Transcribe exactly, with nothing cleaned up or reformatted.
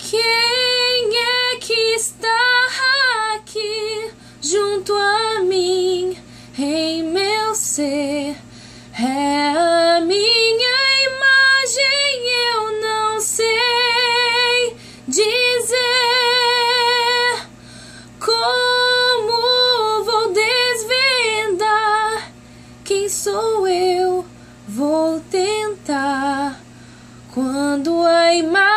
Quem é que está aqui junto a mim em meu ser? É a minha imagem, eu não sei dizer como vou desvendar quem sou eu. Vou tentar quando a imagem